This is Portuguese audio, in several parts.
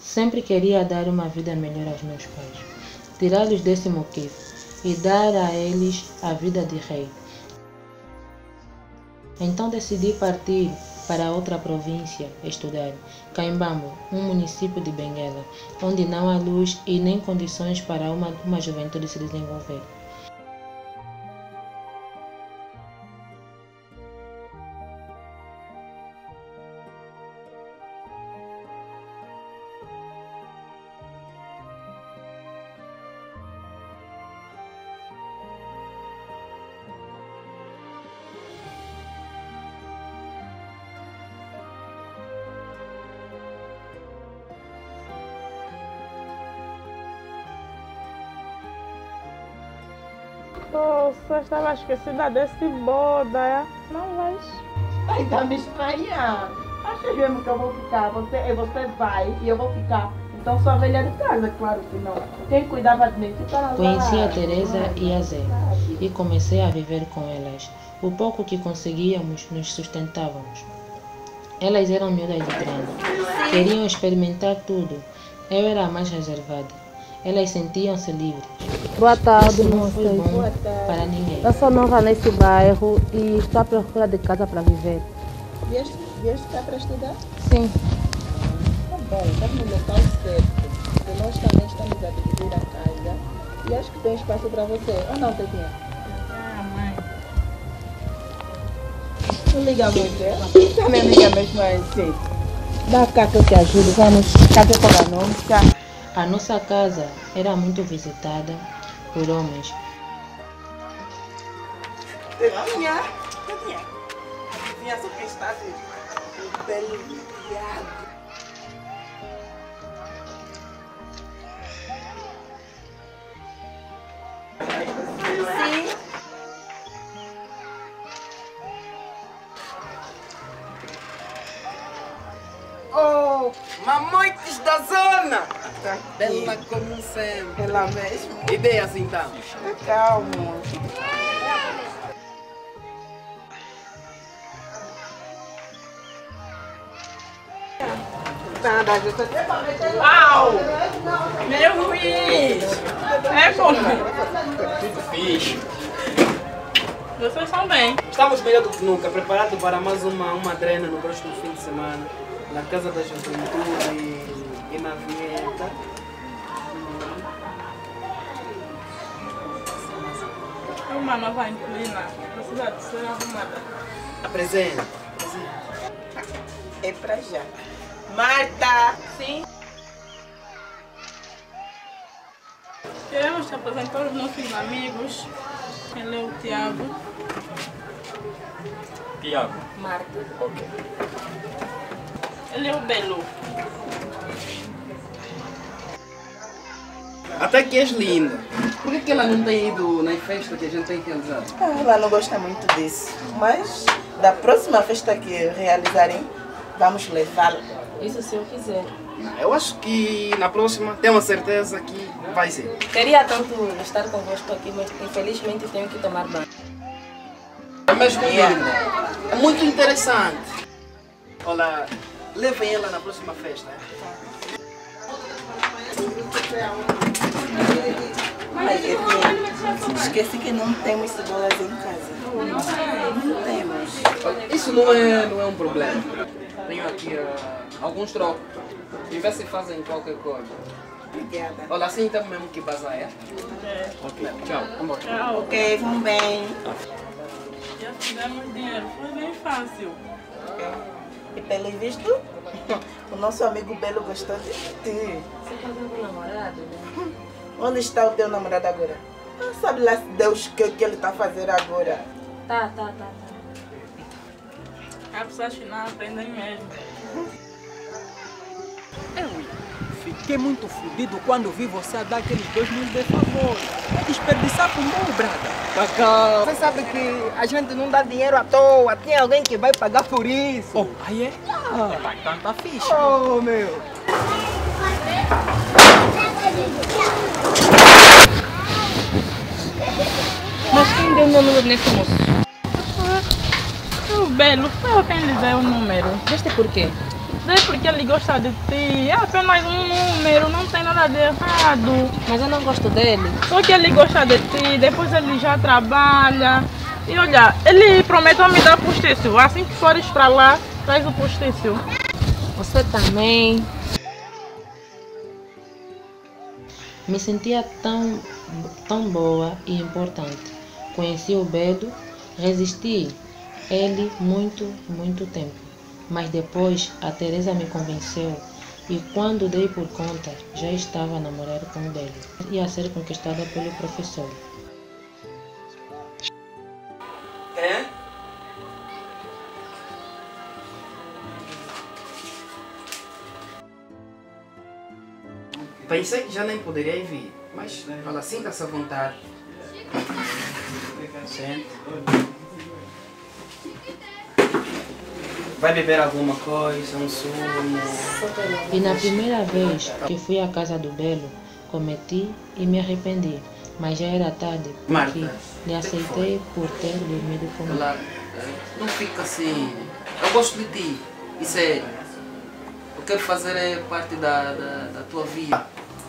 Sempre queria dar uma vida melhor aos meus pais, tirá-los desse moquifo e dar a eles a vida de rei. Então decidi partir para outra província estudar, Caimbambo, um município de Benguela, onde não há luz e nem condições para uma juventude se desenvolver. Nossa, estava esquecida desse boda, é? Não vais? Ai, tá me estranhar. Achas mesmo que eu vou ficar? Você vai e eu vou ficar. Então sou a velha de casa, claro que não. Quem cuidava de mim fica lá. Conheci a Teresa e a Zé e comecei a viver com elas. O pouco que conseguíamos nos sustentávamos. Elas eram miúdas de treino, queriam experimentar tudo. Eu era a mais reservada. Elas sentiam-se livres. Boa tarde, Isso não foi moças. bom para ninguém. Eu sou nova nesse bairro e estou à procura de casa para viver. Vieste cá para estudar? Sim. Tá bom, estás no local certo. Porque nós também estamos a dividir a casa. E acho que tem espaço para você. Ou não, Tetinha? Ah, mãe. Não liga muito, é? Também liga mesmo assim. Dá cá que eu te ajudo. Vamos. Cadê o nome? Cá. A nossa casa era muito visitada por homens. Tetinha, só que está de pele viado. Sim. Oh, mamoites da zona! Bela como sempre. Ela mesmo. Ideias então. Calma. Nada, eu tô até para meter lá. Uau! Meu Luiz! É como? Tudo fixe. Vocês são bem. Estamos melhor do que nunca, preparados para mais uma treina no próximo fim de semana. Na Casa da Juventude e na Vinheta. É uma nova inquilina. Precisa de ser arrumada. Apresenta. É pra já. Marta! Sim. Queremos te apresentar os nossos amigos. Ele é o Tiago. Tiago. Marta. Ok. Ele é o Belo. Até que és linda. Por que ela não tem ido na festa que a gente tem realizado? Ela não gosta muito disso. Mas da próxima festa que realizarem, vamos levá-la. Isso se eu quiser. Eu acho que na próxima, tenho a certeza que vai ser. Queria tanto estar convosco aqui, mas infelizmente tenho que tomar banho. É mesmo linda. É muito interessante. Olha, levem ela na próxima festa. Ai, Tetinha, esqueci que não temos cebolas em casa. Não temos. Isso não é um problema. Tenho aqui alguns trocos. E vê se fazem qualquer coisa. Obrigada. Olha, assim então mesmo que bazar, é? Ok, tchau. Vamos embora. Tchau. Ok, vão bem. Já fizemos dinheiro. Foi bem fácil. E pelo visto, o nosso amigo Belo gostou de ti. Você tá vendo o namorado, né? Onde está o teu namorado agora? Ah, sabe lá se Deus o que ele está a fazer agora. Tá. As pessoas que não aprendem mesmo. Fiquei muito fodido quando vi você a dar aqueles 2.000 de favor. É desperdiçar com bom, brada. Cacau, você sabe que a gente não dá dinheiro à toa. Tem alguém que vai pagar por isso. Oh, aí é? Então tá fixe. Oh, meu. Mas quem deu o meu número nesse moço? O Belo. Foi eu quem lhe deu o número. Deste por quê? Não é porque ele gosta de ti, é apenas um número, não tem nada de errado. Mas eu não gosto dele. Só que ele gosta de ti, depois ele já trabalha. E olha, ele prometeu me dar postício. Assim que fores pra lá, traz o postício. Você também. Me sentia tão boa e importante. Conheci o Belo, resisti ele muito tempo. Mas depois a Teresa me convenceu e quando dei por conta, já estava a namorar com o Belo e a ser conquistada pelo professor. É? Pensei que já nem poderia vir, mas fala assim, sinta-se à vontade. Sente. Vai beber alguma coisa, um sumo? E na primeira vez que fui à casa do Belo, cometi e me arrependi. Mas já era tarde, porque Marta, lhe aceitei por ter dormido comigo. Ela, não fica assim. Eu gosto de ti, e sério. Eu quero fazer parte da tua vida.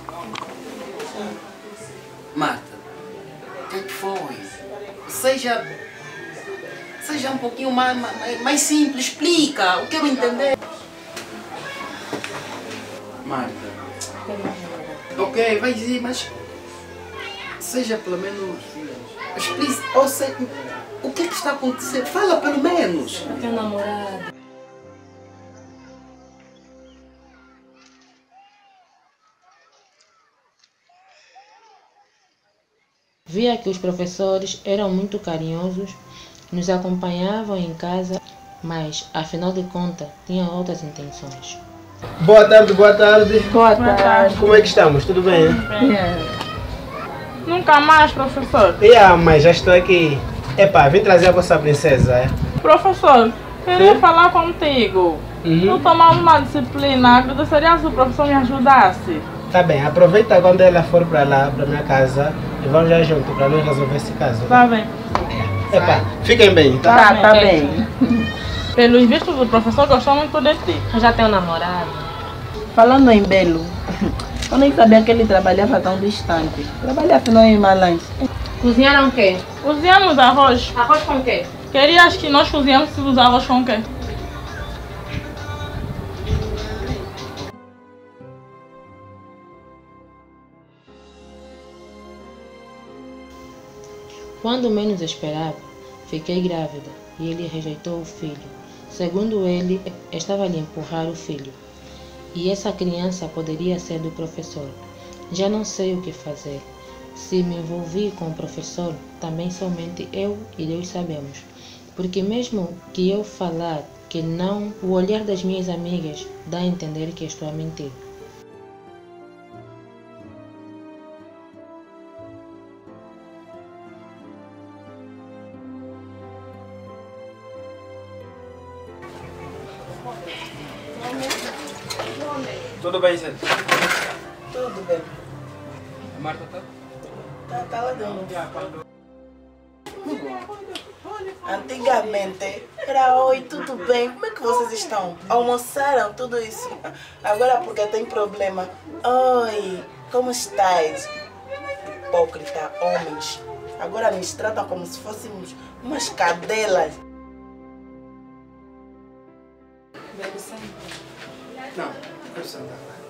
Marta, o que foi? Seja um pouquinho mais simples, explica, eu quero entender. Marta, ok, vai dizer, mas seja pelo menos explícito, ou seja, o que é que está acontecendo? Fala pelo menos. Eu tenho namorado. Via que os professores eram muito carinhosos, nos acompanhavam em casa, mas, afinal de contas, tinham outras intenções. Boa tarde, boa tarde. Boa tarde. Como é que estamos? Tudo bem? Nunca mais, professor. Mas já estou aqui. Vim trazer a vossa princesa, é? Professor, queria falar contigo. Eu tomava uma disciplina, agradeceria se o professor me ajudasse. Tá bem, aproveita quando ela for para lá, para minha casa, e vamos já junto para nós resolver esse caso. Tá bem. Fiquem bem, tá? Tá bem. Pelos vistos, o professor gostou muito de ti. Eu já tenho namorado. Falando em Belo, eu nem sabia que ele trabalhava tão distante. Trabalha afinal em Malães. Cozinharam o quê? Cozinhamos arroz. Arroz com o quê? Querias que nós cozinhássemos arroz com o quê? Quando menos esperava, fiquei grávida e ele rejeitou o filho. Segundo ele, estava a lhe empurrar o filho. E essa criança poderia ser do professor. Já não sei o que fazer. Se me envolvi com o professor, também somente eu e Deus sabemos. Porque mesmo que eu falar que não, o olhar das minhas amigas dá a entender que estou a mentir. Tudo bem, Zé? Tudo bem. A Marta tá? Tá lá dentro. Antigamente era oi, tudo bem? Como é que vocês estão? Almoçaram tudo isso? Agora porque tem problema. Oi, como estás? Hipócrita, homens. Agora nos tratam como se fôssemos umas cadelas. Não, eu sou.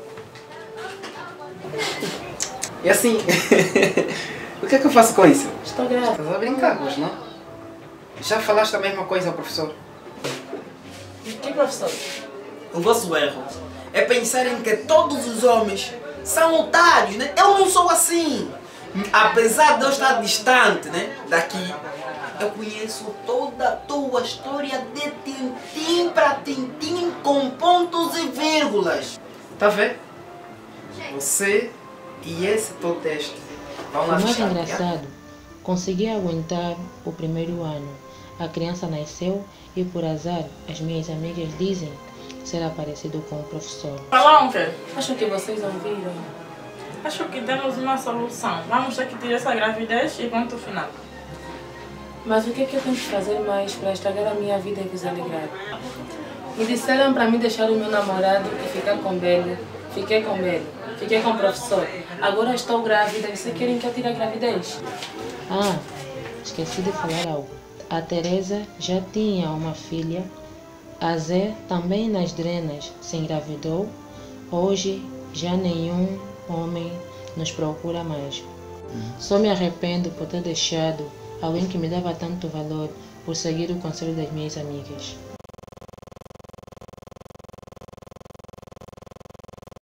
E assim, o que é que eu faço com isso? Estou grávida. Estás a brincar, hoje, não? Já falaste a mesma coisa ao professor? Que professor? O vosso erro é pensarem que todos os homens são otários, né? Eu não sou assim. Apesar de eu estar distante, né, daqui, eu conheço toda a tua história de tintim para tintim com pontos e vírgulas. Tá vendo? Você e esse teu texto vão lá O mais fechar, engraçado, consegui aguentar o primeiro ano. A criança nasceu e, por azar, as minhas amigas dizem ser parecido com o professor. Falar o quê? Acho que vocês ouviram. Acho que temos uma solução. Vamos ter que tirar essa gravidez e ponto final. Mas o que é que eu tenho que fazer mais para estragar a minha vida e vos alegrar? Me disseram para mim deixar o meu namorado e ficar com Belo. Fiquei com Belo. Fiquei com o professor. Agora estou grávida e vocês querem que eu tire a gravidez? Ah, esqueci de falar algo. A Teresa já tinha uma filha. A Zé também nas drenas se engravidou. Hoje já nenhum homem nos procura mais. Só me arrependo por ter deixado alguém que me dava tanto valor por seguir o conselho das minhas amigas.